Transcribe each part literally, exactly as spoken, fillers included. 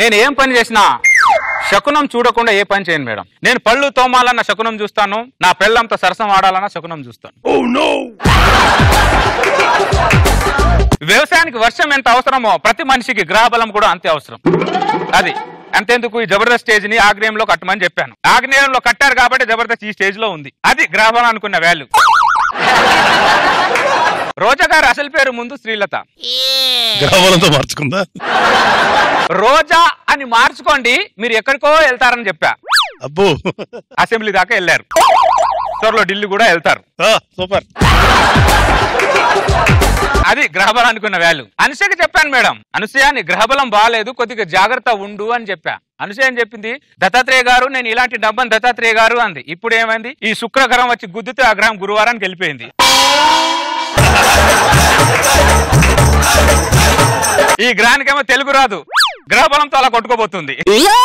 నేను ఏం పని చేసినా శకునం చూడకుండా ఏ పని చేయను మేడం. నేను పళ్ళు తోమాలన్న శకునం చూస్తాను, నా పెళ్ళంతో సరసం ఆడాలన్న శకునం చూస్తాను. వ్యవసాయానికి వర్షం ఎంత అవసరమో ప్రతి మనిషికి గ్రహబలం కూడా అంతే అవసరం. అది అంతేందుకు ఈ జబర్దస్త్ స్టేజ్ ని ఆగ్నేయంలో కట్టమని చెప్పాను. ఆగ్నేయంలో కట్టారు కాబట్టి జబర్దస్త్ ఈ స్టేజ్ లో ఉంది. అది గ్రహబలం అనుకున్న వాల్యూ. రోజా గారు అసలు పేరు ముందు శ్రీలత, గ్రహబలంతో మార్చుకుందా? రోజా అని మార్చుకోండి, మీరు ఎక్కడికో వెళ్తారని చెప్పా. అబ్బో, అసెంబ్లీ దాకా వెళ్ళారు, త్వరలో ఢిల్లీ కూడా వెళ్తారు. సూపర్. అది గ్రహబలం అనుకున్న వాల్యూ. అనుసూయకి చెప్పాను మేడం, అనసూయ నీ గ్రహబలం బాగాలేదు, కొద్దిగా జాగ్రత్త ఉండు అని చెప్పా. అనసూయ అని చెప్పింది, దత్తాత్రేయ గారు నేను ఇలాంటి డబ్బని దత్తాత్రేయ గారు అంది. ఇప్పుడు ఏమైంది, ఈ శుక్రగ్రహం వచ్చి గుద్దితే ఆ గ్రహం గురువారానికి వెళ్ళిపోయింది. ఈ గ్రహానికేమో తెలుగు రాదు, గ్రహబలంతో అలా కొట్టుకోబోతుంది.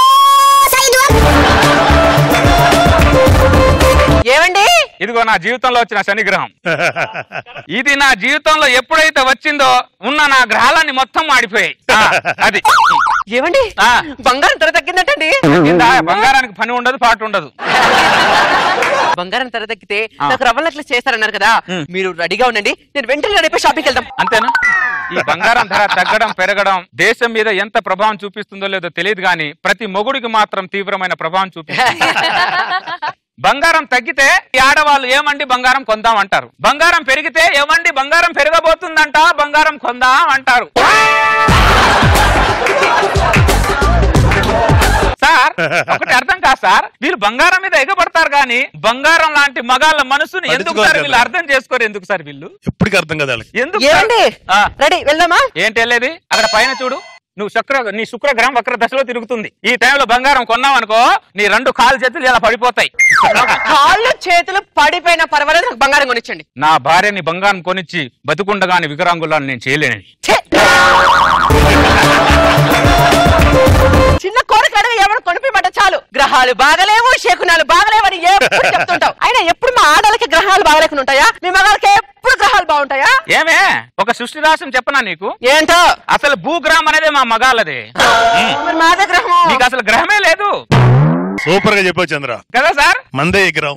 ఏమండి, ఇదిగో నా జీవితంలో వచ్చిన శనిగ్రహం. ఇది నా జీవితంలో ఎప్పుడైతే వచ్చిందో ఉన్న నా గ్రహాలన్నీ మొత్తం మాడిపోయాయి. అది ఏమండి, బంగారం ధర తగ్గిందటండి. బంగారానికి పని ఉండదు, పాటు ఉండదు. బంగారం ధర తగ్గితే నాకు రవ్వ నెక్లెస్ చేస్తారన్నారు కదా, మీరు రెడీగా ఉండండి, నేను వెంటనే రేపే షాపింగ్కి వెళ్దాం. అంతేనా? ఈ బంగారం ధర తగ్గడం పెరగడం దేశం మీద ఎంత ప్రభావం చూపిస్తుందో లేదో తెలియదు కానీ ప్రతి మొగుడికి మాత్రం తీవ్రమైన ప్రభావం చూపిస్తుంది. బంగారం తగ్గితే ఈ ఆడవాళ్ళు ఏమండి బంగారం కొందాం అంటారు, బంగారం పెరిగితే ఏమండి బంగారం పెరగబోతుందంట, బంగారం కొందాం అంటారు. సార్ ఒకటి అర్థం కాదు సార్, వీళ్ళు బంగారం మీద ఎగబడతారు కానీ బంగారం లాంటి మగాళ్ళ మనసుని ఎందుకు సార్ వీళ్ళు అర్థం చేసుకోరు? ఎందుకు సార్ వీళ్ళు ఎప్పటికీ అర్థం కదా ఎందుకు? రెడీ వెళ్దామా? ఏంటి వెళ్ళేది? అక్కడ పైన చూడు, నువ్వు శుక్ర నీ శుక్రగ్రహం వక్ర దశలో తిరుగుతుంది. ఈ టైంలో బంగారం కొన్నావు అనుకో, నీ రెండు కాలు చేతులు ఇలా పడిపోతాయి. కాళ్ళు చేతులు పడిపోయినా పర్వాలేదు, నాకు బంగారం కొనిచ్చండి. నా భార్యని బంగారం కొనిచ్చి బతుకుండగాని వికరాంగులను నేను చేయలేను. చిన్న కోరిక అడగ ఎవరు కొనిపిమంట చాలు, గ్రహాలు బాగలేవు, శకునాలు బాగలేవు అని ఎప్పుడు చెప్తుంటావు. అయినా ఎప్పుడు మా ఆడలకి గ్రహాలు బాగలేకుండా ఉంటాయా? మీ మగాళ్ళకి ఎప్పుడు గ్రహాలు బాగుంటాయా? ఏమే ఒక సృష్టి రాశం చెప్పనా నీకు? ఏంటో అసలు భూగ్రహం అనేది మా మగాళ్ళదే, మాదే గ్రహం. నీకు అసలు గ్రహమే లేదు. సూపర్ గా చెప్పావు చంద్ర కదా సార్. మందే గ్రహం.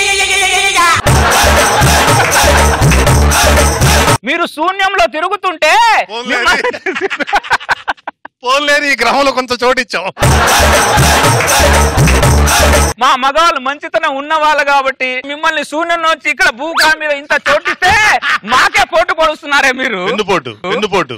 మీరు శూన్యంలో తిరుగుతుంటే పోలేదు, ఈ గ్రహంలో కొంత చోటిచ్చాం. మా మగవాళ్ళు మంచితనం ఉన్న వాళ్ళు కాబట్టి మిమ్మల్ని శూన్యం నుంచి ఇక్కడ భూగ్రహం మీద ఇంత చోటిస్తే మాకే పోటు పొడుస్తున్నారే మీరు. వెన్నుపోటు వెన్నుపోటు.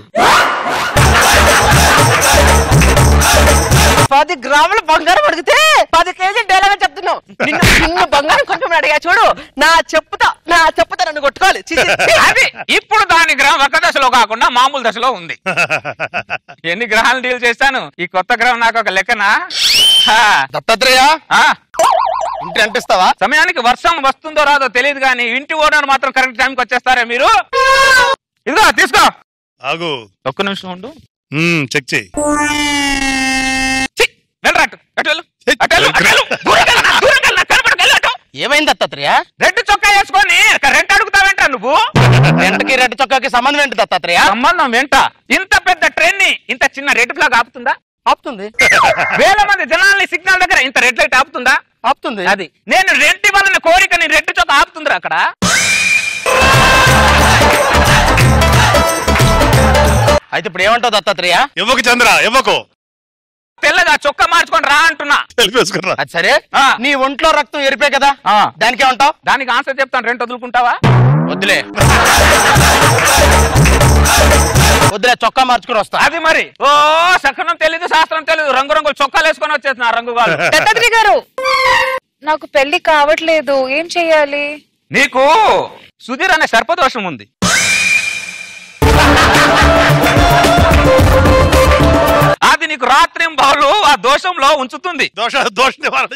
పది గ్రాముల బంగారం అడిగితే పది కేజీ డేలాగా చెప్తున్నావు. నిన్ను నిన్ను బంగారం కొంచెం అడిగా చూడు, నా చెప్పుతా నా చెప్పుతా నన్ను కొట్టుకోవాలి. అది ఇప్పుడు దాని గ్రహం ఒక దశలో కాకుండా మామూలు దశలో ఉంది. ఎన్ని గ్రహాలు డీల్ చేశాను, ఈ కొత్త గ్రహం నాకు ఒక లెక్కనా? దత్తాత్రేయ ఇంటి అంటిస్తావా? సమయానికి వర్షం వస్తుందో రాదో తెలియదు కానీ ఇంటి ఓనర్ మాత్రం కరెక్ట్ టైంకి వచ్చేస్తారా మీరు? ఇదిగో తీసుకో. ఆగు ఒక్క నిమిషం ఉండు, చెక్ చేయి. ఏమైంది దత్తాత్రేయ? రెడ్ చొక్కా వేసుకొని రెంట్ అడుగుతావేంటా నువ్వు? రెంట్కి రెడ్ చొక్కాకి సంబంధం ఏంటి దత్తాత్రేయ? సంబంధం వెంట ఇంత పెద్ద ట్రైన్ ని ఇంత చిన్న రెడ్ ఫ్లాగ్ ఆపుతుందా? ఆపుతుంది. వేల మంది జనాల్ని సిగ్నల్ దగ్గర ఇంత రెడ్ లైట్ ఆపుతుందా? ఆపుతుంది. అది నేను రెంట్ ఇవ్వాలన్న కోరికని రెడ్ చొక్కా ఆపుతుందిరా అక్కడ. అయితే ఇప్పుడు ఏమంటావు దత్తాత్రేయ? ఇవ్వకు చంద్ర ఇవ్వకు. తెల్లగా చొక్కా మార్చుకొని రా అంటున్నా. అది సరే, నీ ఒంట్లో రక్తం ఎరిపే కదా, దానికి ఏమంటావు? దానికి ఆన్సర్ చెప్తాను, రెంట్ వదులుకుంటావా? వద్దులే వద్దులే చొక్కా మార్చుకుని వస్తా. అది మరి ఓ శకునం తెలీదు, శాస్త్రం తెలీదు, రంగు రంగులు చొక్కాలు వేసుకొని వచ్చేస్తున్నా రంగు వాళ్ళు. దత్తాత్రేయ గారు, నాకు పెళ్లి కావట్లేదు, ఏం చెయ్యాలి? నీకు సుధీర్ అనే సర్పదోషం ఉంది. అది నీకు రాత్రి బావులు ఆ దోషంలో ఉంచుతుంది. దోష దోష నివారణ.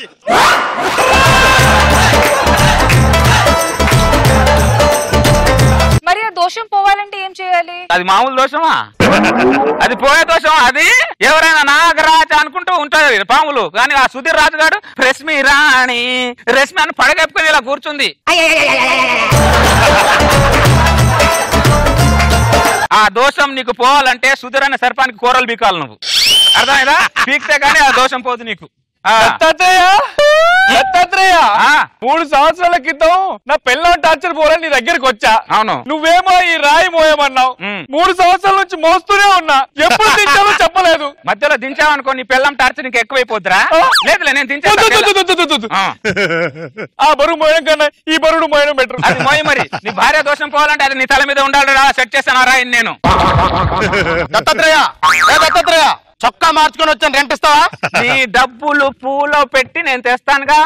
మరి ఆ దోషం పోవాలంటే ఏం చేయాలి? అది మామూలు దోషమా? అది పోయే దోషం. అది ఎవరైనా నాగరాజ అనుకుంటూ ఉంటారు పాములు, కానీ ఆ సుధీర్ రాజు గారు రశ్మి రాణి రశ్మి అని పడగెప్పుకొని ఇలా కూర్చుంది. ఆ దోషం నీకు పోవాలంటే సుధురనే సర్పానికి కూరలు బీకాలి నువ్వు అర్థమైందా పీకితే గానీ ఆ దోషం పోదు నీకు దత్తాత్రేయ దత్తాత్రేయ మూడు సంవత్సరాల క్రితం నా పిల్లం టార్చర్ పోలని నీ దగ్గరికి వచ్చా. అవును. నువ్వేమో ఈ రాయి మోయమన్నావు. మూడు సంవత్సరాల నుంచి మోస్తూనే ఉన్నా, ఎప్పుడు దించాలో చెప్పలేదు. మధ్యలో దించావనుకో నీ పిల్లం టార్చర్ నీకు ఎక్కువైపోద్దురా. లేదులే నేను దించాను. ఆ బరువు మోయడం కన్నా ఈ బరువుడు మోయడం బెటర్. అది మోయి మరి నీ భార్య దోషం పోవాలంటే అది నీ తల మీద ఉండాలి. సెట్ చేస్తాను ఆ రాయిని నేను. దత్తాత్రేయ దత్తాత్రేయ చొక్కా మార్చుకొని వచ్చాను, రెంట్ ఇస్తావా? నీ డబ్బులు పూలో పెట్టి నేను తెస్తానుగా.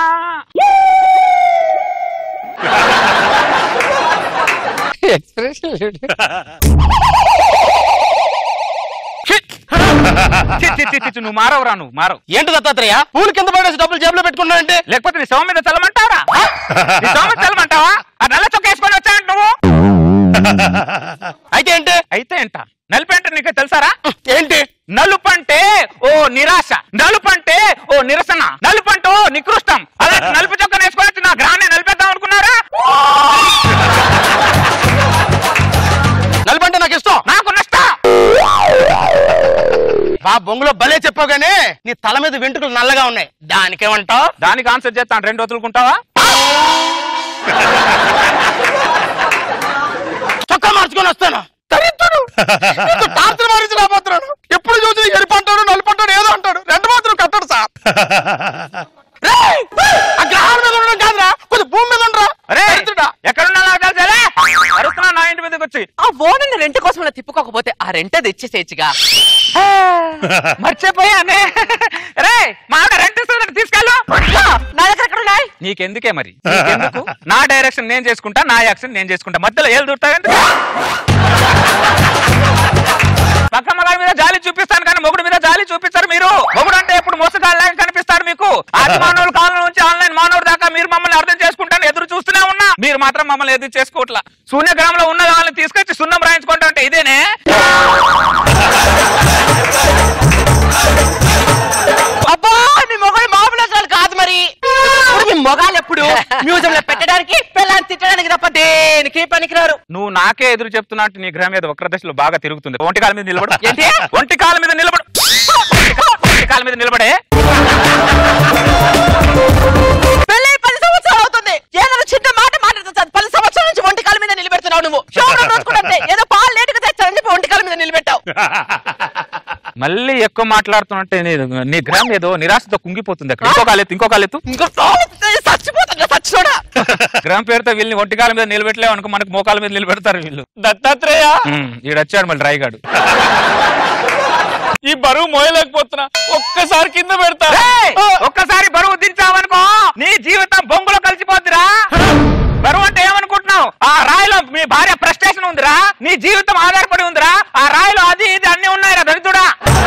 నువ్వు మారవరా, నువ్వు మారవు. ఏంటి దత్తాత్రేయ పూలు కింద పడేసి డబ్బులు జేబులో పెట్టుకున్నావంటే? లేకపోతే నీ సోమ మీద చల్లమంటావా? నీ సోమ మీద చల్లమంటావా? ఆ నల్ల చొక్క వేసుకొని వచ్చానంట నువ్వు. అయితే ఏంటి? అయితే ఏంట నలుపు అంటే నీకు తెలుసారా? ఏంటి నలుపు అంటే? ఓ నిరాశ, నలుపు అంటే ఓ నిరసన, నలుపు అంటే ఓ నికృష్టం. అలాంటి నలుపు చొక్క వేసుకొని నా గ్రాన్ని నలిపేద్దాం అనుకున్నారా? నలుపు అంటే నాకు ఇష్టం. నాకు నష్టం. బా బొంగులో భలే చెప్పావు గానీ నీ తల మీద వెంట్రుకలు నల్లగా ఉన్నాయి, దానికేమంటావు? దానికి ఆన్సర్ చేస్తాను, రెండు వదులుకుంటావా? చొక్కా మార్చుకొని వస్తాను. టార్చర్ మారించి రాబోతున్నాను. ఎప్పుడు చూసి ఎరుపంటాడు నలుపంటాడు ఏదో అంటాడు, రెండు మాత్రం కట్టాడు సార్. ఆ గ్రహాల మీద ఉండడం కాదురా, కొంచెం భూమి మీద ఉండరా. ఎక్కడున్నా అరుస్తున్నా నా ఇంటి మీదకి వచ్చి. ఆ ఓనర్ని రెంట్ కోసం తిప్పుకోకపోతే ఆ రెంట్ తెచ్చేసేచ్చుగా. మర్చిపోయానే. రే మా ఆవిడ రెంట్ ఇస్తుంది, తీసుకెళ్ళు. నా దగ్గర ఎక్కడ ఉన్నాయి? నీకెందుకే మరి? నీకెందుకు? నా డైరెక్షన్ నేను చేసుకుంటా, నా యాక్షన్ నేను చేసుకుంటా. మధ్యలో ఏళ్ళు దూరుతాయంటే పక్క మగాడి మీద జాలి చూపిస్తాను కానీ మొగుడు మీద జాలి చూపిస్తారు మీరు. మొగుడు అంటే ఎప్పుడు మోసగాళ్ళగా కనిపిస్తాడు మీకు. ఆది మానవుల కాలం నుంచి ఆన్లైన్ మానవుడు దాకా మీరు మమ్మల్ని అర్థం చేసుకుంటాను ఎదురు చూస్తూనే ఉన్నా. మీరు మాత్రం మమ్మల్ని ఎదురు చేసుకోవట్లా. శూన్యగ్రామంలో ఉన్న వాళ్ళని తీసుకొచ్చి సున్నం రాయించుకుంటా అంటే ఇదేనే? అబ్బా నీ మొగాడు మామూలు అసలు కాదు. మరి మీ మొగాలు ఎప్పుడు మ్యూజియం లో పెట్టడానికి పిల్లల్ని తిట్టడానికి తప్ప దేనికి పనికిరారు. నువ్వు నాకే ఎదురు చెప్తున్నట్టు నీ గ్రహం మీద వక్ర దశలో బాగా తిరుగుతుంది. ఒంటి కాల మీద నిలబడు. ఏంటి? ఒంటి కాల మీద నిలబడు. ఒంటి కాల మీద నిలబడే. పెళ్ళి పది సంవత్సరాలు అవుతుంది, ఏదైనా చిన్న మాట మాట్లాడుతుంది. పది సంవత్సరాల నుంచి ఒంటి కాల మీద నిలబెడుతున్నావు నువ్వు. షోలో రోజుకుంటే ఏదో పాలు లేటుగా తెచ్చారని చెప్పి ఒంటి కాల మీద నిలబెట్టావు. మళ్ళీ ఎక్కువ మాట్లాడుతున్నట్టే నీ గ్రహం ఏదో నిరాశతో కుంగిపోతుంది. అక్కడ ఇంకో కాలెత్తు, ఇంకో కాలెత్తు. ఇంకో చచ్చిపోతా చచ్చిచోడా. గ్రహం పేరుతో వీళ్ళని ఒంటి కాల మీద నిలబెట్టలేవు అనుకో, మనకు మోకాల మీద నిలబెడతారు వీళ్ళు. దత్తాత్రేయ ఈడొచ్చాడు మళ్ళీ రాయిగాడు. ఈ బరువు మోయలేకపోతున్నా, ఒక్కసారి కింద పెడతా. ఒక్కసారి బరువు దించావనుకో నీ జీవితం బొంగులో కలిసిపోద్దిరా. బరువు అంటే ఏమనుకుంటున్నావు? ఆ రాయిలో మీ భార్య ప్రెస్టేషన్ ఉందిరా, నీ జీవితం ఆధారపడి ఉందిరా. ఆ రాయిలో అది ఇది అన్ని ఉన్నాయిరా దరిద్రుడా.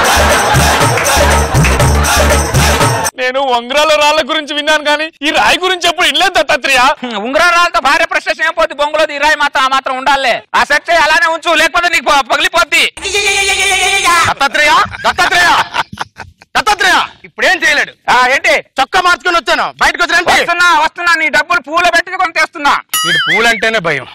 నేను ఉంగరాల రాళ్ళ గురించి విన్నాను కానీ ఈ రాయి గురించి ఎప్పుడు ఇల్లేదు దత్తాత్రేయ. ఉంగరాల రాళ్ళతో భార్య ప్రెస్టేషన్ ఏం పోద్ది, బొంగులో ఈ రాయి మాత్రం ఆ మాత్రం ఉండాలి. ఆ సెట్ చేయి, అలానే ఉంచు, లేకపోతే నీకు పగిలిపోద్ది. దత్తాత్రేయ దత్తాత్రేయ దత్తాత్రేయ ఇప్పుడేం చేయలేడు. ఏంటి? చొక్కా మార్చుకొని వచ్చాను, బయటకు వచ్చి వస్తున్నా వస్తున్నా నీ డబ్బులు పూల పెట్టుకొని తెస్తున్నా. వీడు పూలంటేనే భయం.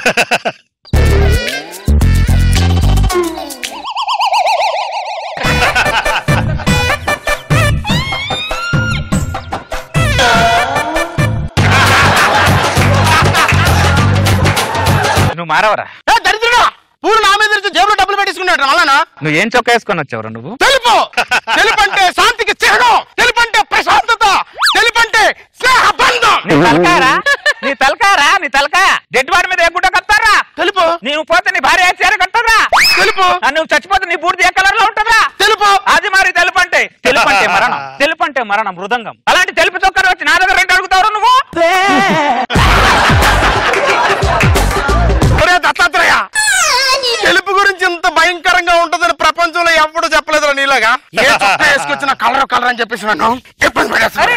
నువ్వు మారవరా? దరిద్రుడా, పూలు నా మీద జేబులో డబ్బులు పెట్టించుకున్నాడు. అలానా? నువ్వు ఏం చొక్కా వేసుకొని వచ్చావురా నువ్వు? తెలుపు. తెలుపు అంటే శాంతికి చిహ్నం, తెలుపు అంటే ప్రశాంతత, తెలుపు అంటే స్నేహ బంధం. నీ తలకారా నీ తలకారా నీ తలకా డెడ్ బాడీ మీద ఏ గుడ్డ కడతారా? తెలుపు. నీవు పోతే నీ భార్య ఏ చీర కట్టదా? తెలుపు. నువ్వు చచ్చిపోతే నీ బూడిద ఏ కలర్ లో ఉంటుందా? తెలుపు. అది మరి తెలుపు అంటే. తెలుపు అంటే మరణం, తెలుపు అంటే మరణం, మృదంగం. అలాంటి తెలుపు చొక్కారు వచ్చి నా దగ్గర రెండు అడుగుతావు నువ్వు. దత్తాత్రేయ తెలుపు గురించి ఇంత భయంకరంగా ఉంటుందని ప్రపంచంలో ఎప్పుడు చెప్పలేదురా నీలాగా. ఏ చొక్కా వేసుకొచ్చిన కలర్ కలర్ అని చెప్పేసి నన్ను ఇబ్బంది పడేస్తాను.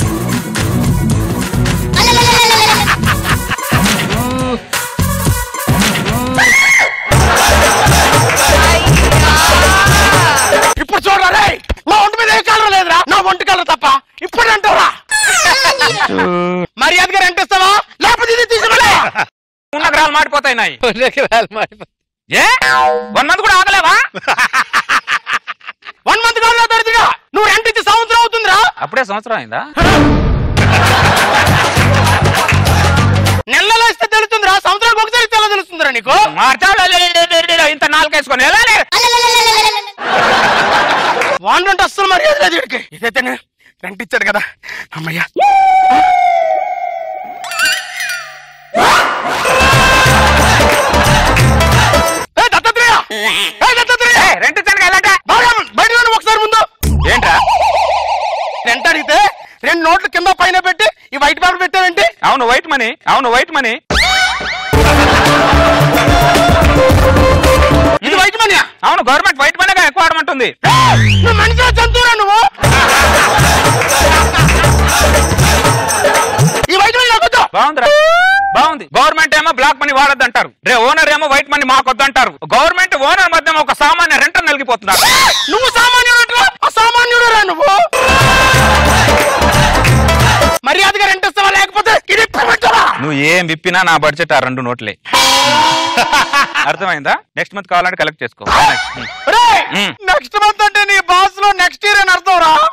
ఇప్పుడు చూడరా, మా ఒంటి మీద ఏ కలర్ లేదురా, నా ఒంటి కలర్ తప్ప. ఇప్పుడు అంటారా మర్యాదగా రెంట్ ఇస్తావా లేకపోతే ఇది తీసుకురా. ఉన్న గ్రహాలు మాడిపోతాయి నాయి. ఏ వన్ మంత్ కూడా ఆగలేవా? వన్ మంత్ కాదు దరిద్రుడా, నువ్వు రెంట్ ఇచ్చి సంవత్సరం అవుతుందిరా. అప్పుడే సంవత్సరం అయిందా? నెలలో ఇస్తే తెలుస్తుందిరా, సంవత్సరానికి ఒకసారి ఇస్తే ఎలా తెలుస్తుందిరా నీకు? ఇంత నాలుగేసుకొని వాండంటే అస్సలు మర్యాద లేదు వీడికి. ఇదైతే రెంట్ ఇచ్చాడు కదా అమ్మయ్యా. రెంట్ ఇచ్చాను ఎలాంటి బయట ఒకసారి ముందు ఏంట్రా రెంట్ అడిగితే రెండు నోట్లు కింద పైన పెట్టి ఈ వైట్ పేపర్ పెట్టావేంటి? అవును వైట్ మనీ, అవును వైట్ మనీ. ఇది వైట్ మనీ? అవును గవర్నమెంట్ వైట్ మనీగా ఎక్కువ ఆడమంటుంది. మనిషి జంతువురా నువ్వు? ఈ వైట్ మనీ నాకు బాగుందిరా, బాగుంది. గవర్నమెంట్ ఏమో బ్లాక్ మనీ వాడద్దు అంటారు, రే ఓనర్ ఏమో వైట్ మనీ మాకొద్దు అంటారు. గవర్నమెంట్ ఓనర్ మధ్య ఒక సామాన్య రెంటర్ నలిగిపోతున్నారు. నువ్వు సామాన్యుడు, అసామాన్యుడు రా నువ్వు. మర్యాదగా రెంట్ ఇస్తావా లేకపోతే ఇది నువ్వు ఏం విప్పినా నా బడ్జెట్ ఆ రెండు నోట్లే. అర్థమైందా? నెక్స్ట్ మంత్ కావాలంటే కలెక్ట్ చేసుకో. నెక్స్ట్ మంత్ అంటే నీ బాస్ లో నెక్స్ట్ ఇయర్ అని అర్థం రా.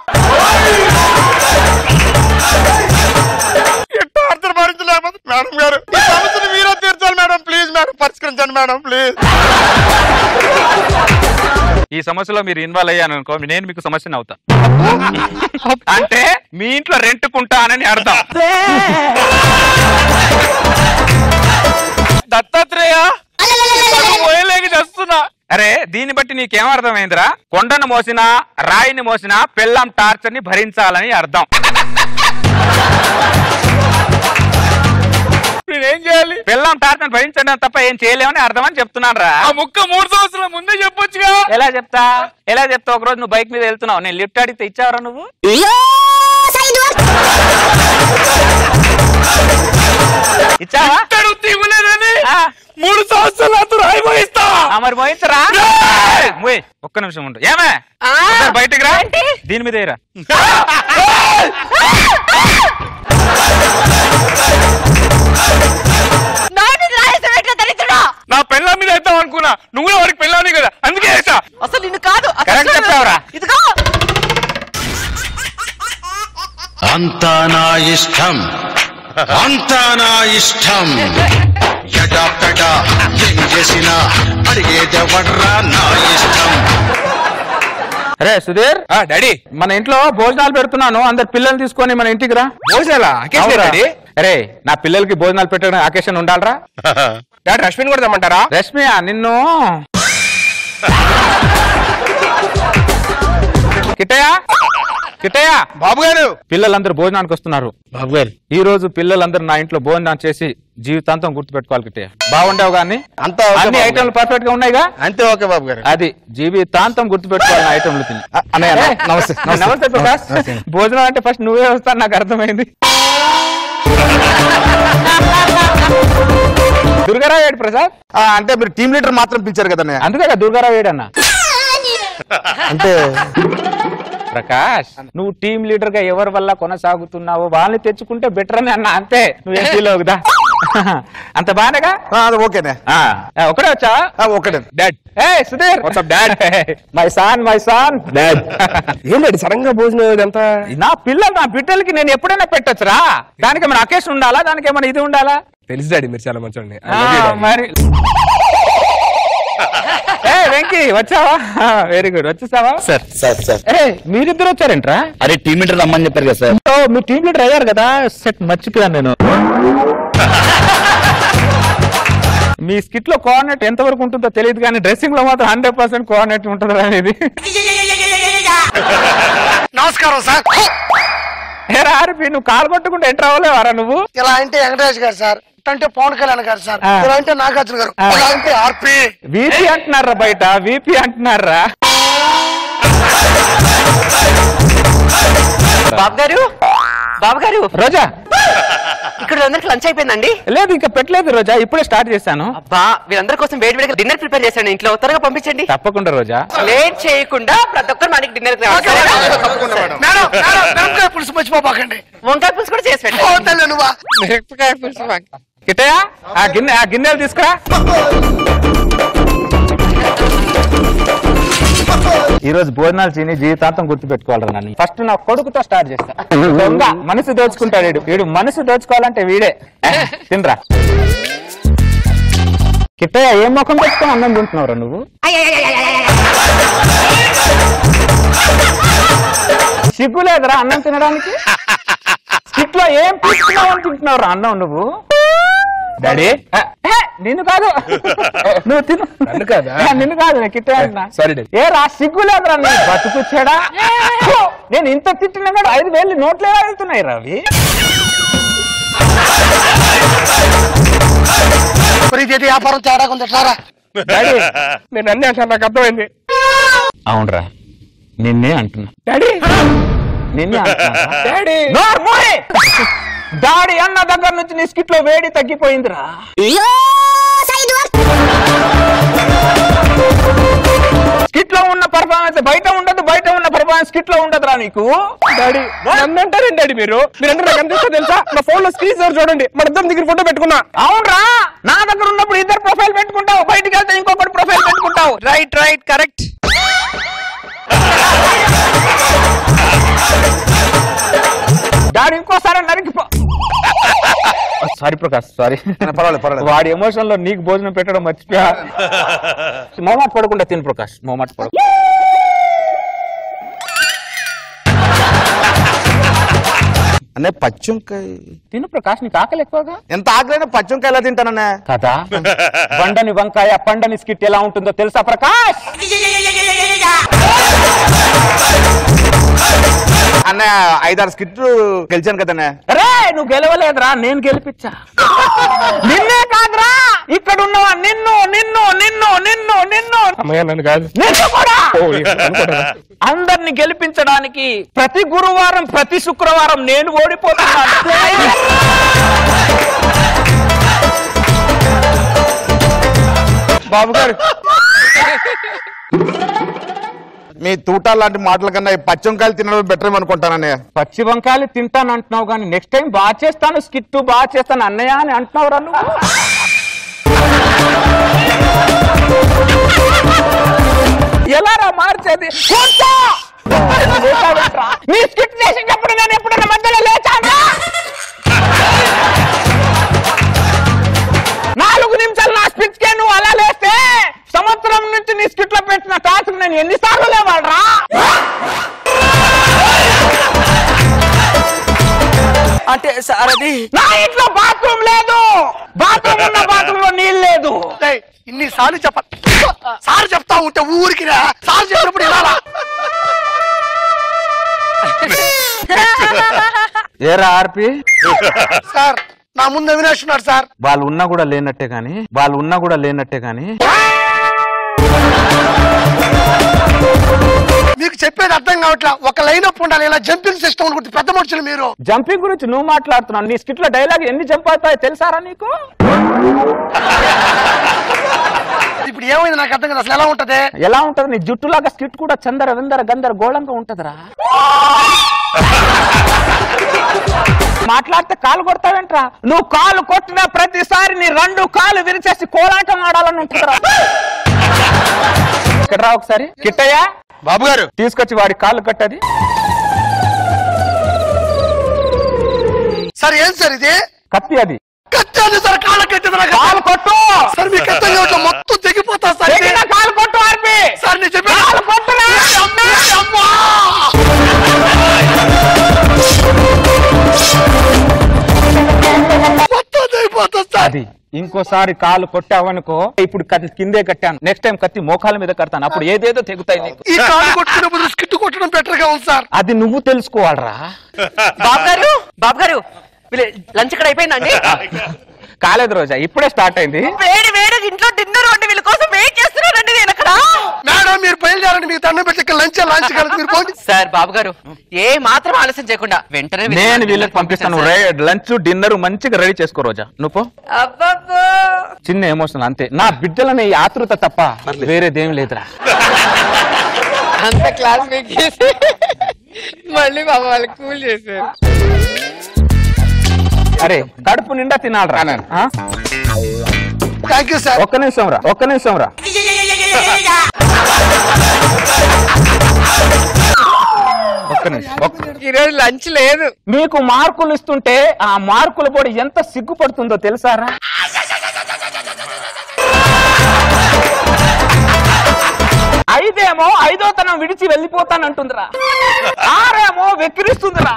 ఎట్టా అర్థం భరించలేకపోతే మేడం గారు ఈ సమస్యను మీరే తీర్చాలి మేడం. ప్లీజ్ మేడం పరిష్కరించండి మేడం ప్లీజ్. ఈ సమస్యలో మీరు ఇన్వాల్వ్ అయ్యాను అనుకో, నేను మీకు సమస్యను అవుతా. అంటే మీ ఇంట్లో రెంట్కుంటానని అర్థం. దత్తాత్రేయ పోయలేక చేస్తున్నా. అరే దీన్ని బట్టి నీకేం అర్థమైందిరా? కొండను మోసినా రాయిని మోసినా పెళ్ళాం టార్చర్ ని భరించాలని అర్థం. నేనేం చేయాలి? పెళ్ళాం టార్చర్ భరించడం తప్ప ఏం చేయలేమని అర్థం అని చెప్తున్నాను రా. ఆ ముక్క మూడు సంవత్సరాల ముందే చెప్పొచ్చుగా. ఎలా చెప్తా ఎలా చెప్తా ఒక రోజు నువ్వు బైక్ మీద వెళ్తున్నావు, నేను లిఫ్ట్ అడిగితే ఇచ్చావరా నువ్వు? ఇచ్చావా? ఇవ్వలేదని మూడు సంవత్సరాలు నాతో రాయి మోయిస్తా. మరి మోయించరా? మోయ్ ఒక్క నిమిషం ఉండు. ఏమే బయటకు రా, దీని మీద రా. నా పెళ్ళ మీద వేద్దాం అనుకున్నా, నువ్వు వాడికి పెళ్ళాని కదా అందుకే వేసా. అసలు నిన్ను కాదు కరెక్ట్ చెప్తావురా. ఇదిగో అంతా నా ఇష్టం, అంతా నా ఇష్టం. ఎడా పెడా ఏం చేసినా అడిగేదెవడ్రా నా ఇష్టం. అరే సుధీర్, డాడీ మన ఇంట్లో భోజనాలు పెడుతున్నాను, అందరు పిల్లల్ని తీసుకొని మన ఇంటికి రా. భోజనాలా? అరే నా పిల్లలకి భోజనాలు పెట్టడం అకేషన్ ఉండాలరా. డాడీ రష్మిని కూడా తెమ్మంటారా? రష్మియా నిన్ను కిట్టయ్య కిట్టయ్య బాబు గారు పిల్లలందరూ భోజనానికి వస్తున్నారు. బాబు గారు ఈ రోజు పిల్లలందరూ నా ఇంట్లో భోజనం చేసి జీవితాంతం గుర్తు పెట్టుకోవాలి కిట్టయ్య. బాగుండేవు కానీ అంతా అన్ని ఐటమ్లు పర్ఫెక్ట్ గా ఉన్నాయిగా? అంతే ఓకే బాబు గారు. అది జీవితాంతం గుర్తు పెట్టుకోవాలి నా ఐటమ్లు తిని. నమస్తే నమస్తే ప్రకాష్. భోజనం అంటే ఫస్ట్ నువ్వే వస్తాను నాకు అర్థమైంది. దుర్గారావు ఏడు ప్రసాద్ అంటే మీరు టీమ్ లీడర్ మాత్రం పిలిచారు కదా అందుకే దుర్గారావు ఏడు అన్న. అంటే ప్రకాష్ నువ్వు టీమ్ లీడర్ గా ఎవరి వల్ల కొనసాగుతున్నావో వాళ్ళని తెచ్చుకుంటే బెటర్ అని అన్న. అంతే నువ్వేం ఫీల్ అవుదా? అంత బానేగా? ఓకేనే ఒకటే వచ్చా? ఒకటే డాడ్. ఏ Sudheer dad. My son my son dad. ఏం డాడీ సడన్ గా భోజనం ఇదంతా? నా పిల్లలు నా బిడ్డలకి నేను ఎప్పుడైనా పెట్టొచ్చురా. దానికి ఏమైనా అకేషన్ ఉండాలా, దానికి ఏమైనా ఇది ఉండాలా? తెలుసు డాడీ మీరు చాలా మంచి మరి ఏ వెంకీ వచ్చావా? Very good. వచ్చేసావా? సార్ సార్ సార్ ఏ మీరిద్దరు వచ్చారేంట్రా? అరే టీమ్ లీడర్ రమ్మని చెప్పారు కదా సార్. ఓ మీ టీమ్ లీడర్ అయ్యారు కదా. సెట్ మర్చిపోయాను నేను. మీ స్కిట్ లో కోఆర్డినేట్ ఎంత వరకు ఉంటుందో తెలియదు కానీ డ్రెస్సింగ్ లో మాత్రం హండ్రెడ్ పర్సెంట్ కోఆర్డినేట్ ఉంటుంది అనేది. నమస్కారం సార్. ఏరా ఆర్పి నువ్వు కాలు కొట్టుకుంటే ఎంటర్ అవ్వలేవారా నువ్వు? ఇలా అంటే వెంకటేష్ గారు సార్, అంటే పవన్ కళ్యాణ్ గారు సార్, ఇలా అంటే నాగార్జున గారు, ఇలా అంటే ఆర్పి. వీపీ అంటున్నారా బయట? వీపీ అంటున్నారా? బాబు గారు బాబు గారు రోజా ఇక్కడ అందరికి లంచ్ అయిపోయిందండి? లేదు ఇంకా పెట్టలేదు రోజా, ఇప్పుడే స్టార్ట్ చేశాను. అబ్బా వీళ్ళందరి కోసం వేడి వేడిగా డిన్నర్ ప్రిపేర్ చేశాను ఇంట్లో, త్వరగా పంపించండి. తప్పకుండా రోజా. లేట్ చేయకుండా ప్రతి ఒక్కరు మనకి డిన్నర్ పులుసు మర్చిపోకండి. వంకాయ పులుసు కూడా చేసి పెట్టండి. కిట్టయ్య ఆ గిన్నె ఆ గిన్నెలు తీసుకురా. ఈ రోజు భోజనాలు తిని జీవితాంతం గుర్తు పెట్టుకోవాలరా నన్ను. ఫస్ట్ నా కొడుకుతో స్టార్ట్ చేస్తా. దొంగ మనసు దోచుకుంటాడు వీడు. వీడు మనసు దోచుకోవాలంటే వీడే. తినరా కిట్టయ్య, ఏం ముఖం పెట్టుకొని అన్నం తింటున్నావురా నువ్వు? సిగ్గు లేదురా అన్నం తినడానికి? ఇట్లా ఏం పిస్తున్నావు అని తింటున్నావురా అన్నం నువ్వు? డాడీ నిన్ను కాదు, నువ్వు తిను. నన్ను కాదా? నిన్ను కాదు కిట్టయ్య. సరే ఏ రా సిగ్గు లేదురా నీ బతుకుచ్చాడా? నేను ఇంత తిట్టినా కూడా ఐదు వేలు నోట్లే వెళ్తున్నాయి రవి. వ్యాపారం తేడా కొంత సారా. నేను అన్నీ అంటాను, నాకు అర్థమైంది. అవునరా నిన్నే అంటున్నా. డాడీ నిన్నే అంటున్నా. డాడీ డాడీ అన్న దగ్గర నుంచి నీ స్కిట్ లో వేడి తగ్గిపోయిందిరా. స్కిట్ లో ఉన్న పర్ఫార్మెన్స్ బయట ఉండదు, బయట ఉన్న పర్ఫార్మెన్స్ స్కిట్ లో ఉండదురా నీకు. డాడీ నన్ను అంటారండి డాడీ మీరు? మీరంటే నాకు ఎంత ఇష్టం తెలుసా? నా ఫోన్ లో స్క్రీన్ షాట్ చూడండి, మన ఇద్దరం దగ్గర ఫోటో పెట్టుకున్నా. అవునరా నా దగ్గర ఉన్నప్పుడు ఇద్దరు ప్రొఫైల్ పెట్టుకుంటావు, బయటికి వెళ్తే ఇంకొకటి ప్రొఫైల్ పెట్టుకుంటావు. Right right correct. డాడీ ఇంకోసారి నరికిపో. Sorry Prakash, sorry. పర్వాలేదు పర్వాలేదు. వాడి ఎమోషన్ లో నీకు భోజనం పెట్టడం మర్చిపోయా. మోమాట పడకుండా తిను ప్రకాష్, మోమాట పడకు. అనే పచ్చంకాయ తిను ప్రకాష్, నీకు ఆకలి ఎక్కువగా. ఎంత ఆకలైనా పచ్చంకాయ ఎలా తింటానన్నా కదా? బండని వంకాయ పండని స్కిట్ ఎలా ఉంటుందో తెలుసా ప్రకాష్? అన్న ఐదారు స్కిట్లు గెలిచాను కదన్నా. రే నువ్వు గెలవలేదురా, నేను గెలిపించా. నిన్నే కాదురా ఇక్కడ ఉన్నవా, నిన్ను నిన్ను నిన్ను నిన్ను నిన్ను అమ్మయ్య నన్ను కాదు, నిన్ను కూడా అందరిని గెలిపించడానికి ప్రతి గురువారం ప్రతి శుక్రవారం నేను ఓడిపోతున్నాను. బాబు గారు మీ తూటా లాంటి మాటల కన్నా పచ్చంకాయలు తినడం బెటర్ అనుకుంటానన్నయ్య. పచ్చి వంకాయలు తింటాను అంటున్నావు కానీ నెక్స్ట్ టైం బాగా చేస్తాను, స్కిట్ బాగా చేస్తాను అన్నయ్య అని అంటున్నావు రా నువ్వు. ఎలా రా మార్చేది? నీ స్కిట్ చేసేటప్పుడు నేను ఎప్పుడైనా మధ్యలో లేచానా? నాలుగు నిమిషాలు నా స్పిచ్ కే నువ్వు అలా లేస్తే సంవత్సరం నుంచి నీ స్కిట్ లో పెట్టిన టాస్క్ నేను ఎన్నిసార్లు లేవాలరా? అంటే సార్ అది నా ఇంట్లో బాత్రూమ్ లేదు, బాత్రూమ్ ఉన్న బాత్రూమ్ లో నీళ్ళు లేదు. ఇన్నిసార్లు చెప్ప సార్ చెప్తా ఉంటే ఊరికి రా, సార్ చెప్పినప్పుడు ఇలా ఏరా ఆర్పి సార్ నా ముందు అవినాష్ ఉన్నాడు సార్. వాళ్ళు ఉన్నా కూడా లేనట్టే గాని, వాళ్ళు ఉన్నా కూడా లేనట్టే గాని మీకు చెప్పేది అర్థం కావట్లా. ఒక లైన్ అప్ ఉండాలి, ఇలా జంపింగ్ సిస్టమ్ అనుకుంటే పెద్ద మనుషులు మీరు. జంపింగ్ గురించి నువ్వు మాట్లాడుతున్నావు, నీ స్కిట్ లో డైలాగ్ ఎన్ని జంప్ అవుతాయో తెలుసారా నీకు? ఇప్పుడు ఏమైంది నాకు అర్థం కదా, అసలు ఎలా ఉంటది? ఎలా ఉంటది? నీ జుట్టులాగా స్కిట్ కూడా చందర విందర గందర గోళంగా ఉంటదిరా. మాట్లాడితే కాలు కొడతావేంట్రా? నువ్వు కాలు కొట్టిన ప్రతిసారి నీ రెండు కాలు విరిచేసి కోలాటం ఆడాలని ఉంటుందిరా. ఇక్కడ రా ఒకసారి. కిట్టయ్య బాబు గారు తీసుకొచ్చి వాడి కాళ్ళు కట్టది. సార్ ఏం సార్ ఇది? కత్తి అది. కత్తి అది సార్, కాళ్ళ కట్టి కాలు కొట్టు సార్. మీ కత్తి మొత్తం తెగిపోతా సార్. కాలు కొట్టు ఆర్పి సార్, నేను చెప్పి కాలు కొట్టురా. మొత్తం తెగిపోతా సార్. అది ఇంకోసారి కాలు కొట్టావనుకో, ఇప్పుడు కత్తి కిందే కట్టాను, నెక్స్ట్ టైం కత్తి మోకాల మీద కడతాను, అప్పుడు ఏదేదో తెగుతాయి నీకు. ఈ కాలు కొట్టుకున్నప్పుడు స్కిట్ కొట్టడం బెటర్ గా ఉంది సార్. అది నువ్వు తెలుసుకోవాలరా. బాబు గారు బాబు గారు లంచ్ ఇక్కడ అయిపోయిందండి? కాలేదు రోజా, ఇప్పుడే స్టార్ట్ అయింది. వేడి వేడి ఇంట్లో డిన్నర్ వండి వీళ్ళ కోసం వెయిట్ చేస్తున్నానండి నేను అక్కడ. మేడం మీరు బయలుదేరండి, మీకు దండం పెట్టి లంచ్ లంచ్ కలిసి మీరు పోండి. సార్ బాబు గారు ఏ మాత్రం ఆలస్యం చేయకుండా వెంటనే నేను వీళ్ళకి పంపిస్తాను. లంచ్ డిన్నర్ మంచిగా రెడీ చేసుకో రోజా, నువ్వు అబ్బబ్బో. చిన్న ఎమోషన్ అంతే. నా బిడ్డలనే ఈ ఆతృత తప్ప వేరేదేం లేదురా. అంత క్లాస్ మేక్ చేసి మళ్ళీ బాబా వాళ్ళకి కూల్ చేశారు. అరే కడుపు నిండా తినాలరా. Thank you sir. ఒక్క నిమిషం రా, ఒక్క నిమిషం రా. ఒక్క నిమిషం ఒక్క- ఈరోజు లంచ్ లేదు. మీకు మార్కులు ఇస్తుంటే ఆ మార్కుల పొడి ఎంత సిగ్గుపడుతుందో తెలుసారా? ఐదేమో ఐదోతనం విడిచి వెళ్ళిపోతానంటుందిరా, ఆరేమో వెక్కిరిస్తుందిరా,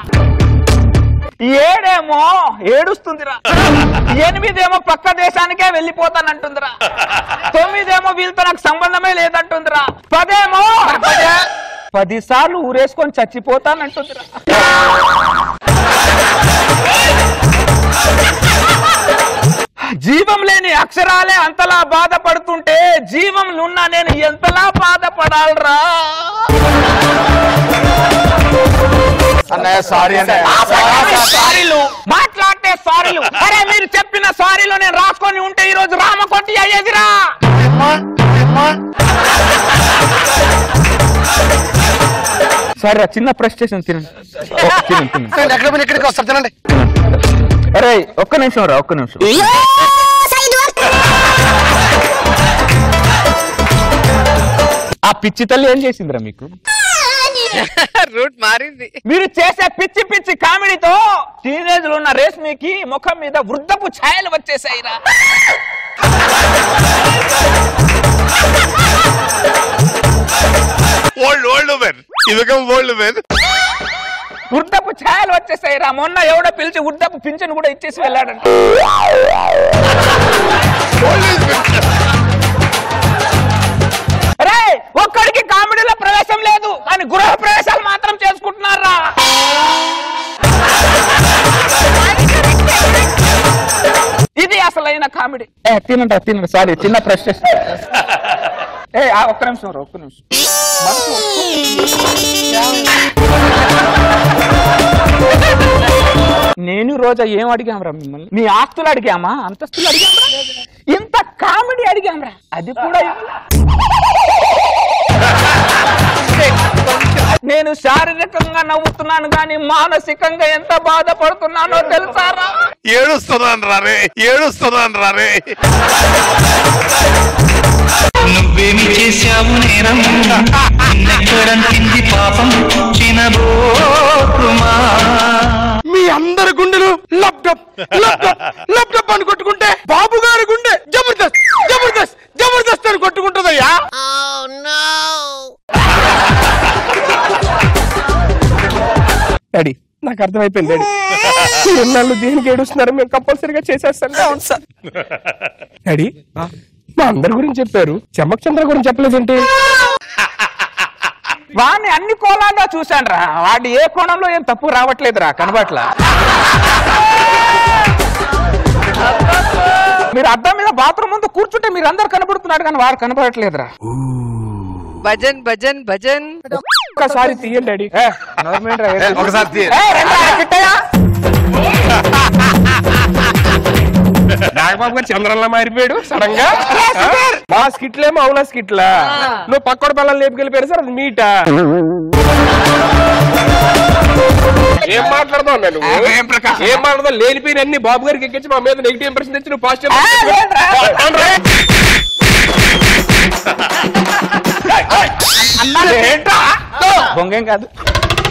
ఏడేమో ఏడుస్తుందిరా, ఎనిమిదేమో పక్క దేశానికే వెళ్ళిపోతానంటుందిరా, తొమ్మిదేమో వీళ్ళతో నాకు సంబంధమే లేదంటుందిరా, పదేమో పది సార్లు ఊరేసుకొని చచ్చిపోతానంటుందిరా. జీవం లేని అక్షరాలే అంతలా బాధపడుతుంటే జీవం ఉన్నా నేను ఎంతలా బాధపడాలరా? అన్నయ్య సారీ అన్నయ్య. సారీలు మాట్లాడితే సారీలు. అరే మీరు చెప్పిన సారీలో నేను రాసుకొని ఉంటే ఈ రోజు రామకొట్టి అయ్యేదిరా. సరే చిన్న ఫ్రస్ట్రేషన్ తినండి. ఓ, తినండి, తినండి. ఎక్కడ పోయినా ఇక్కడికి వస్తారు తినండి. అరే ఒక్క నిమిషం రా, ఒక్క నిమిషం. ఆ పిచ్చి తల్లి ఏం చేసిందిరా మీకు? రూట్ మారింది. మీరు చేసే పిచ్చి పిచ్చి కామెడీతో టీనేజ్ లో ఉన్న రేష్మికి ముఖం మీద వృద్ధపు ఛాయలు వచ్చేసాయిరా. Old old women you become old women. వృద్ధపు ఛాయలు వచ్చేసాయిరా. మొన్న ఎవడో పిలిచి వృద్ధపు పింఛను కూడా ఇచ్చేసి వెళ్ళాడంట. అరే ఒక్కడికి కామెడీలో ప్రవేశం లేదు కానీ గృహ ప్రవేశాలు మాత్రం చేసుకుంటున్నారా? ఇది అసలైన కామెడీ. ఏ తినండి తినండి, సారీ చిన్న ఫ్రస్ట్రేషన్. ఏ ఆ ఒక్క నిమిషం రా, ఒక్క నిమిషం. నేను రోజా ఏం అడిగాంరా మిమ్మల్ని? మీ ఆస్తులు అడిగామా, అంతస్తులు అడిగామరా? ఇంత కామెడీ అడిగాంరా, అది కూడా ఇవ్వలే. నేను శారీరకంగా నవ్వుతున్నాను కానీ మానసికంగా ఎంత బాధపడుతున్నానో తెలుసారా? ఏడుస్తున్నాను రారే, ఏడుస్తున్నాను రారే. నువ్వేమి చేశావు నేరం, నిన్నెక్కడంతింది పాపం చినబోతుమా. మీ అందరి గుండెలు లబ్డప్ లబ్డప్ లబ్డప్ అని కొట్టుకుంటే బాబు గారి గుండె జబర్దస్త్ జబర్దస్త్ జబర్దస్త్ అని కొట్టుకుంటుందయ్యా. డాడీ నాకు అర్థమైపోయింది డాడీ. ఎన్నాళ్ళు దేనికి ఏడుస్తున్నారు, మేము కంపల్సరీగా చేసేస్తాం. అవును సార్. డాడీ మా అందరి గురించి చెప్పారు, చెమ్మక్ చంద్ర గురించి చెప్పలేదేంటి? వాడిని అన్ని కోణాల్లో చూశాను రా, వాడి ఏ కోణంలో ఏం తప్పు రావట్లేదురా, కనబట్లా. మీరు అద్దం మీద బాత్రూమ్ ముందు కూర్చుంటే మీరు అందరు కనబడుతున్నాడు కానీ వాడు కనబడట్లేదురా. భజన్ భజన్ భజన్. ఒకసారి తీయండి డాడీ. ఒకసారి తీ. నాగబాబు గారు చంద్రంలా మారిపోయాడు సడన్ గా. మా స్కిట్లేమో అవునా స్కిట్లా, నువ్వు పక్కన పిల్లలు లేపుకెళ్ళిపోయారు సార్, అది మీటా? ఏం మాట్లాడదావు నువ్వు? ఏం మాట్లాడదావు? లేనిపోయిన అన్ని బాబు గారికి ఎక్కించి మా మీద నెగిటివ్ ఇంప్రెషన్ తెచ్చి నువ్వు పాజిటివ్. బొంగేం కాదు.